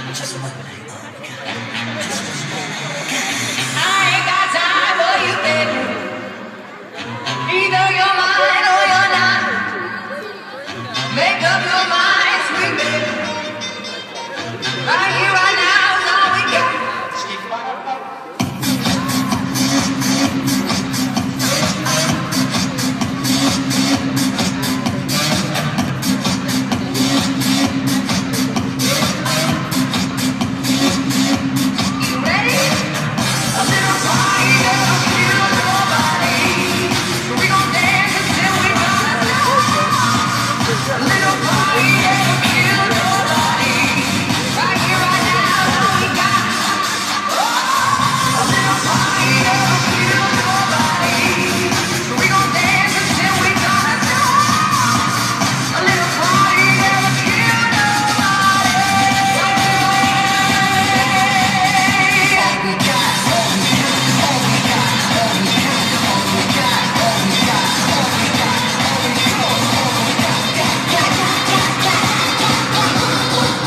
Just one night. I ain't got time for you, baby. Either you're mine or you're not. Make up your mind, sweet baby. Right here, right now is all we got.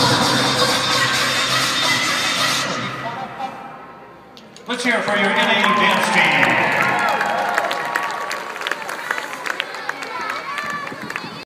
Let's hear it for your NAU